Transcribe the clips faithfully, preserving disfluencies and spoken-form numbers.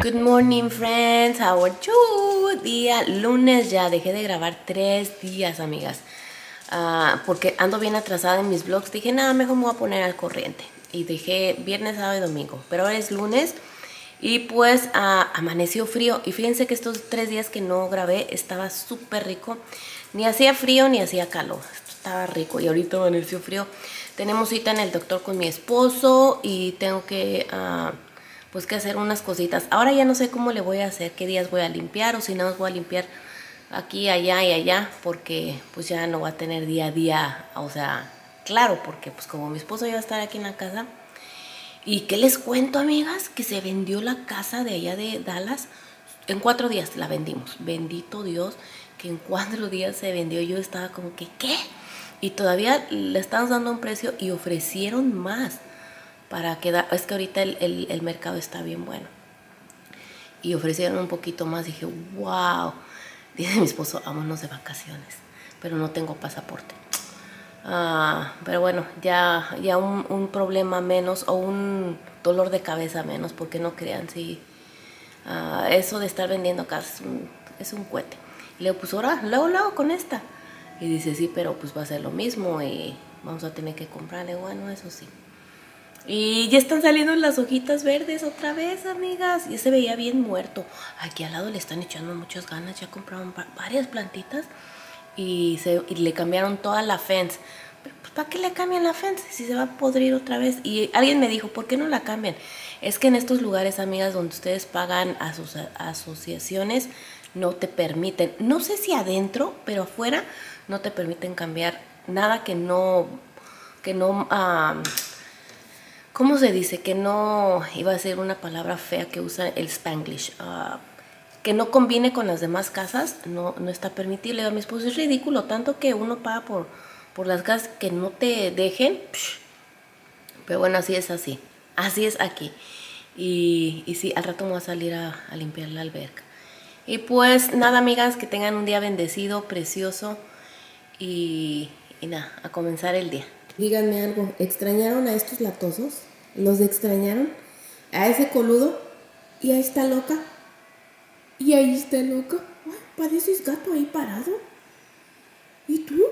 Good morning, friends. How are you? Día lunes ya. Dejé de grabar tres días, amigas. Uh, porque ando bien atrasada en mis vlogs. Dije, nada, mejor me voy a poner al corriente. Y dejé viernes, sábado y domingo. Pero ahora es lunes. Y pues uh, amaneció frío. Y fíjense que estos tres días que no grabé estaba súper rico. Ni hacía frío ni hacía calor. Estaba rico. Y ahorita amaneció frío. Tenemos cita en el doctor con mi esposo. Y tengo que... Uh, pues que hacer unas cositas. Ahora ya no sé cómo le voy a hacer, qué días voy a limpiar o si no voy a limpiar aquí, allá y allá, porque pues ya no va a tener día a día, o sea, claro, porque pues como mi esposo ya va a estar aquí en la casa. ¿Y qué les cuento, amigas? Que se vendió la casa de allá de Dallas. En cuatro días la vendimos. Bendito Dios, que en cuatro días se vendió. Yo estaba como que, ¿qué? Y todavía le estamos dando un precio y ofrecieron más. Para quedar, es que ahorita el, el, el mercado está bien bueno. Y ofrecieron un poquito más. Dije, wow. Dice mi esposo, vámonos de vacaciones. Pero no tengo pasaporte. Ah, pero bueno, ya, ya un, un problema menos. O un dolor de cabeza menos. Porque no crean, sí. Ah, eso de estar vendiendo casas es un, es un cohete. Y le pues ahora, luego, luego con esta. Y dice, sí, pero pues va a ser lo mismo. Y vamos a tener que comprarle. Bueno, eso sí. Y ya están saliendo las hojitas verdes otra vez, amigas. Ya se veía bien muerto. Aquí al lado le están echando muchas ganas. Ya compraron varias plantitas y, se, y le cambiaron toda la fence. Pero pues, ¿para qué le cambian la fence? Si se va a podrir otra vez. Y alguien me dijo, ¿por qué no la cambian? Es que en estos lugares, amigas, donde ustedes pagan aso asociaciones, no te permiten. No sé si adentro, pero afuera no te permiten cambiar nada que no... Que no... Um, ¿Cómo se dice? Que no, iba a ser una palabra fea que usa el Spanglish, uh, que no combine con las demás casas, no, no está permitible. A mi esposo es ridículo, tanto que uno paga por, por las casas que no te dejen. Psh. Pero bueno, así es así, así es aquí. Y, y sí, al rato me voy a salir a, a limpiar la alberca. Y pues nada, amigas, que tengan un día bendecido, precioso y, y nada, a comenzar el día. Díganme algo, ¿extrañaron a estos latosos? ¿Los extrañaron? ¿A ese coludo? ¿Y a esta loca? ¿Y ahí está loca? Ay, pareces gato ahí parado. ¿Y tú?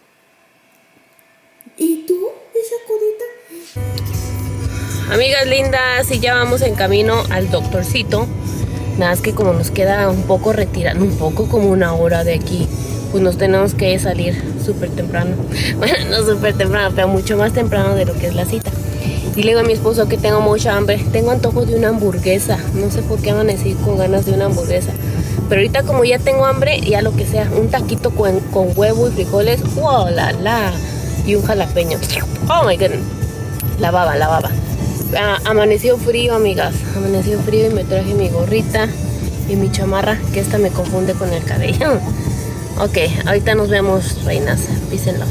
¿Y tú? ¿Esa codita? Amigas lindas, y ya vamos en camino al doctorcito. Nada, es que como nos queda un poco retirado, un poco como una hora de aquí, pues nos tenemos que salir súper temprano. Bueno, no súper temprano, pero mucho más temprano de lo que es la cita. Y le digo a mi esposo que tengo mucha hambre. Tengo antojo de una hamburguesa. No sé por qué amanecí con ganas de una hamburguesa. Pero ahorita como ya tengo hambre, ya lo que sea. Un taquito con, con huevo y frijoles. ¡Wow! La, la. Y un jalapeño. ¡Oh, my goodness! La baba, la baba. Ah, amaneció frío, amigas. Amaneció frío y me traje mi gorrita y mi chamarra, que esta me confunde con el cabello. Ok, ahorita nos vemos, reinas. Peace and love.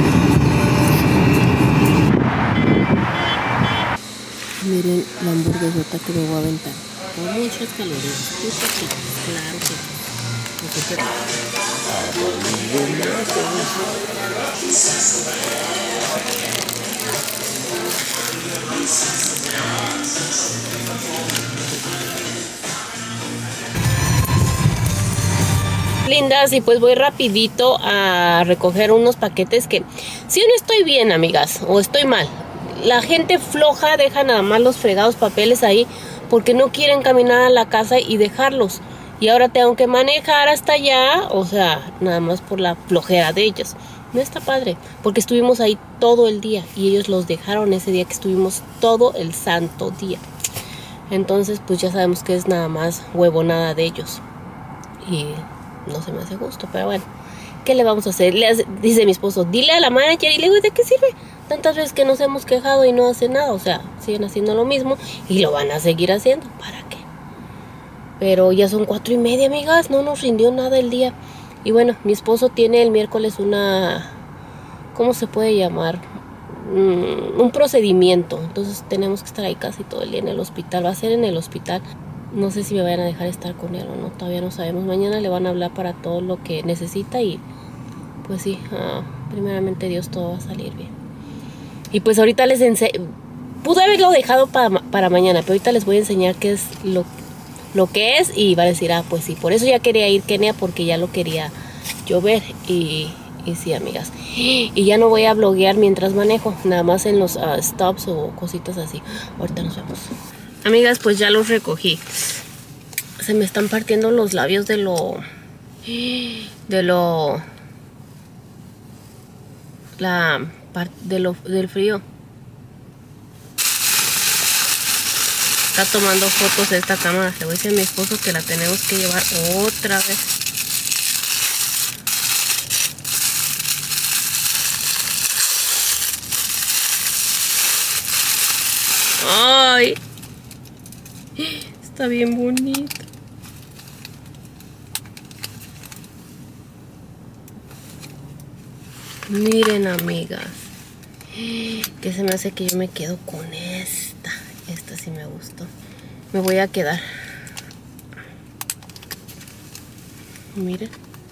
Miren la hamburguesota que me voy a aventar. Con muchas calorías. Claro que sí. Lindas, y pues voy rapidito a recoger unos paquetes que si no estoy bien, amigas, o estoy mal. La gente floja deja nada más los fregados papeles ahí porque no quieren caminar a la casa y dejarlos. Y ahora tengo que manejar hasta allá, o sea, nada más por la flojera de ellos. No está padre, porque estuvimos ahí todo el día y ellos los dejaron ese día que estuvimos todo el santo día. Entonces, pues ya sabemos que es nada más huevonada de ellos. Y no se me hace gusto, pero bueno, ¿qué le vamos a hacer? Le hace, dice mi esposo, dile a la manager. Y le digo, ¿de qué sirve? Tantas veces que nos hemos quejado y no hace nada. O sea, siguen haciendo lo mismo y lo van a seguir haciendo. ¿Para qué? Pero ya son cuatro y media, amigas. No nos rindió nada el día. Y bueno, mi esposo tiene el miércoles una... ¿Cómo se puede llamar? Mm, un procedimiento. Entonces tenemos que estar ahí casi todo el día en el hospital. Va a ser en el hospital. No sé si me vayan a dejar estar con él o no, todavía no sabemos. Mañana le van a hablar para todo lo que necesita y pues sí, uh, primeramente Dios, todo va a salir bien. Y pues ahorita les enseño, pude haberlo dejado para, para mañana, pero ahorita les voy a enseñar qué es lo, lo que es y va a decir, ah, pues sí, por eso ya quería ir Kenia, porque ya lo quería yo ver. Y, y sí, amigas, y ya no voy a bloguear mientras manejo, nada más en los uh, stops o cositas así. Ahorita nos vemos. Amigas, pues ya los recogí. Se me están partiendo los labios de lo de lo la de lo del frío. Está tomando fotos esta cámara. Le voy a decir a mi esposo que la tenemos que llevar otra vez. Ay, está bien bonito. Miren, amigas, que se me hace que yo me quedo con esta. Esta sí me gustó. Me voy a quedar. Miren.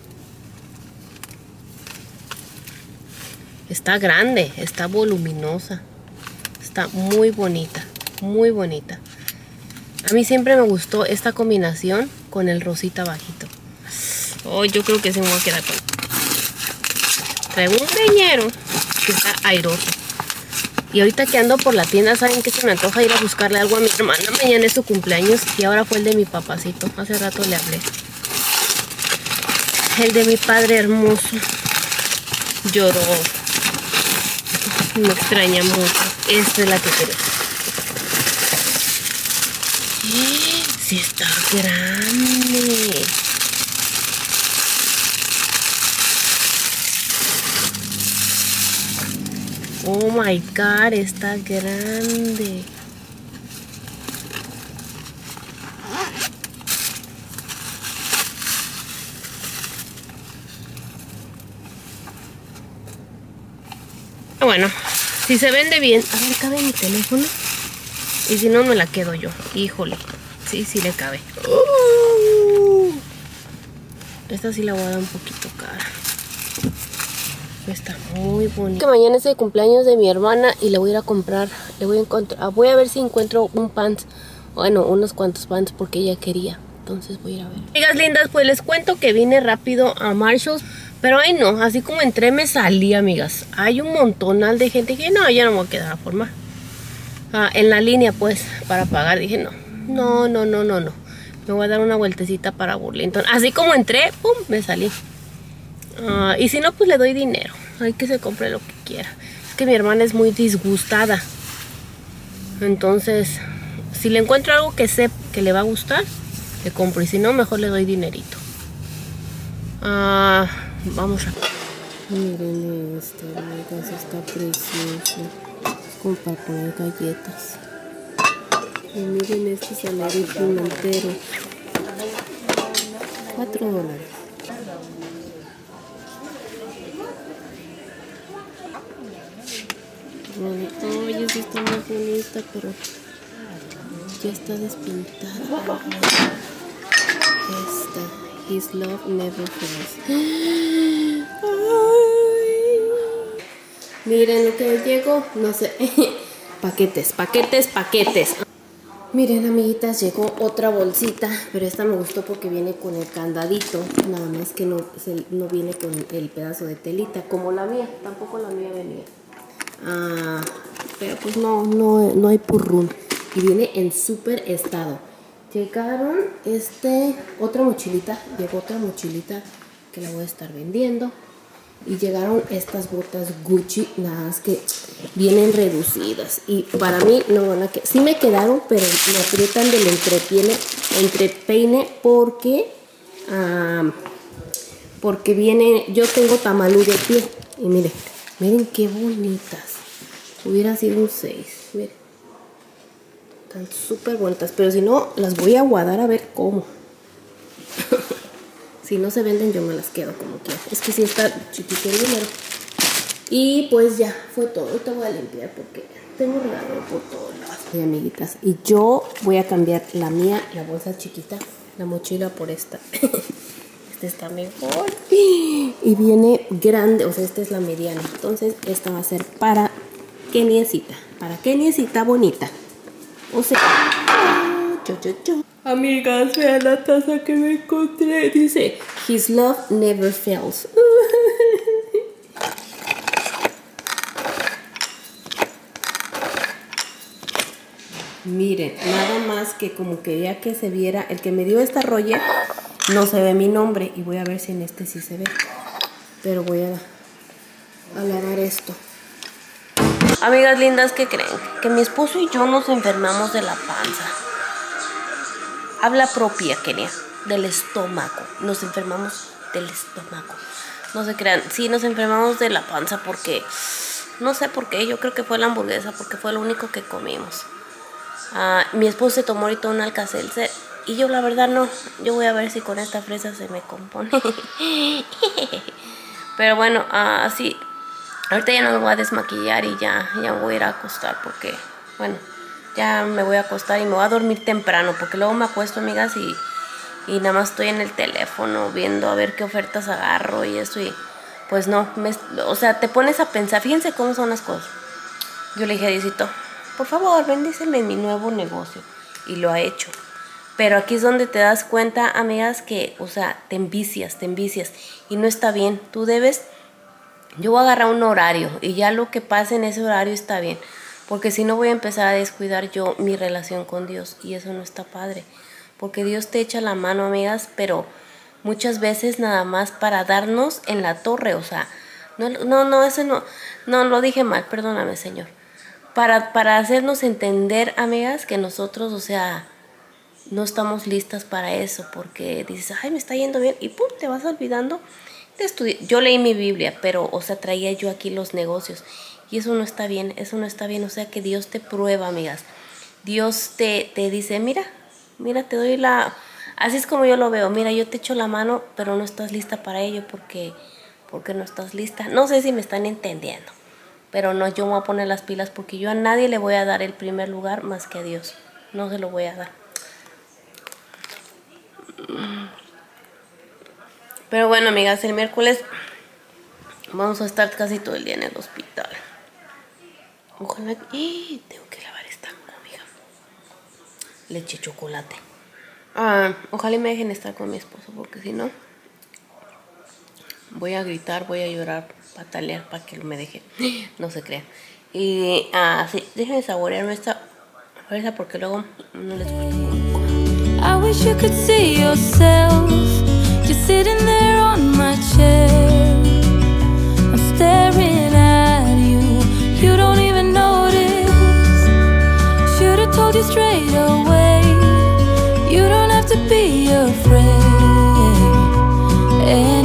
Está grande, está voluminosa. Está muy bonita, muy bonita. A mí siempre me gustó esta combinación con el rosita bajito. Oh, yo creo que sí me voy a quedar con. Traigo un greñero que está airoso. Y ahorita que ando por la tienda, ¿saben qué? Se me antoja ir a buscarle algo a mi hermana. Mañana es su cumpleaños y ahora fue el de mi papacito. Hace rato le hablé. El de mi padre hermoso. Lloró. Me extraña mucho. Esta es la que quiero. Sí está grande. Oh my God, está grande. Bueno, si se vende bien. A ver, ¿cabe mi teléfono? Y si no, me la quedo yo. Híjole. Sí, sí le cabe. Uh, esta sí la voy a dar un poquito cara. Está muy bonita. Que mañana es el cumpleaños de mi hermana y le voy a ir a comprar. Le voy a encontrar. Voy a ver si encuentro un pants. Bueno, unos cuantos pants porque ella quería. Entonces voy a ir a ver. Amigas lindas, pues les cuento que vine rápido a Marshalls. Pero ay no, así como entré me salí, amigas. Hay un montonal de gente que no, ya no me voy a quedar a formar. Ah, en la línea pues para pagar. Dije no, no, no, no, no, no. Me voy a dar una vueltecita para Burlington. Así como entré, pum, me salí. Uh, y si no, pues le doy dinero. Hay que se compre lo que quiera. Es que mi hermana es muy disgustada. Entonces, si le encuentro algo que sé que le va a gustar, le compro. Y si no, mejor le doy dinerito. Uh, vamos a... Miren este, amigas, está precioso. Es como para poner galletas. Y miren este salario pimentero. Cuatro dólares. Oye, sí está muy bonita, pero ya está despintada. Esta, His Love Never Fails. Miren lo que llegó, no sé. Paquetes, paquetes, paquetes. Miren, amiguitas, llegó otra bolsita, pero esta me gustó porque viene con el candadito. Nada más que no, se, no viene con el pedazo de telita, como la mía. Tampoco la mía venía. Ah, pero pues no, no, no hay purrún. Y viene en súper estado. Llegaron este, otra mochilita. Llegó otra mochilita que la voy a estar vendiendo. Y llegaron estas botas Gucci, nada más que vienen reducidas. Y para mí no van a que sí me quedaron, pero me aprietan del entrepiene, entrepeine porque, ah, porque viene, yo tengo tamalú de pie. Y miren. Miren qué bonitas. Hubiera sido un seis. Miren. Están súper bonitas. Pero si no, las voy a guardar a ver cómo. Si no se venden, yo me las quedo como quiera. Es que sí está chiquito el dinero. Y pues ya, fue todo. Ahorita voy a limpiar porque tengo regalo por todos lados. Sí, amiguitas. Y yo voy a cambiar la mía, la bolsa chiquita, la mochila por esta. Esta está mejor. Y viene grande, o sea, esta es la mediana. Entonces, esta va a ser para Keniecita. Para Keniecita bonita. O sea, yo, yo, yo. Amigas, vean la taza que me encontré. Dice, His love never fails. Miren, nada más que como quería que se viera, el que me dio esta roller, no se ve mi nombre. Y voy a ver si en este sí se ve. Pero voy a, a lavar esto. Amigas lindas, ¿qué creen? Que mi esposo y yo nos enfermamos de la panza. Habla propia, Kenia, del estómago. Nos enfermamos del estómago. No se crean, sí nos enfermamos de la panza porque... No sé por qué, yo creo que fue la hamburguesa, porque fue lo único que comimos. Uh, mi esposo se tomó ahorita un Alka-Seltzer y yo la verdad no. Yo voy a ver si con esta fresa se me compone. Pero bueno, uh, sí. Ahorita ya no me voy a desmaquillar y ya, ya me voy a ir a acostar porque, bueno, ya me voy a acostar y me voy a dormir temprano porque luego me acuesto, amigas, y, y nada más estoy en el teléfono viendo a ver qué ofertas agarro y eso y pues no, me, o sea, te pones a pensar, fíjense cómo son las cosas. Yo le dije a Diosito, por favor, bendíceme en mi nuevo negocio y lo ha hecho. Pero aquí es donde te das cuenta, amigas, que, o sea, te envicias, te envicias y no está bien, tú debes... Yo voy a agarrar un horario y ya lo que pase en ese horario está bien. Porque si no voy a empezar a descuidar yo mi relación con Dios y eso no está padre. Porque Dios te echa la mano, amigas, pero muchas veces nada más para darnos en la torre. O sea, no, no, no, eso no, no lo dije mal, perdóname, Señor. Para, para hacernos entender, amigas, que nosotros, o sea, no estamos listas para eso. Porque dices, ay, me está yendo bien y pum, te vas olvidando. Yo leí mi Biblia, pero, o sea, traía yo aquí los negocios. Y eso no está bien, eso no está bien. O sea, que Dios te prueba, amigas. Dios te, te dice, mira, mira, te doy la... Así es como yo lo veo. Mira, yo te echo la mano, pero no estás lista para ello porque, porque no estás lista. No sé si me están entendiendo. Pero no, yo me voy a poner las pilas porque yo a nadie le voy a dar el primer lugar más que a Dios. No se lo voy a dar. Pero bueno, amigas, el miércoles vamos a estar casi todo el día en el hospital. Ojalá... ¡Eh! Tengo que lavar esta amiga. Leche, chocolate. Ah, ojalá me dejen estar con mi esposo, porque si no, voy a gritar, voy a llorar, patalear para que me deje. No se crean. Y, ah, sí, déjenme saborearme esta fresa porque luego no les gusta. I wish you could see yourself. You're sitting there on my chair. I'm staring at you. You don't even notice. Should've told you straight away. You don't have to be afraid.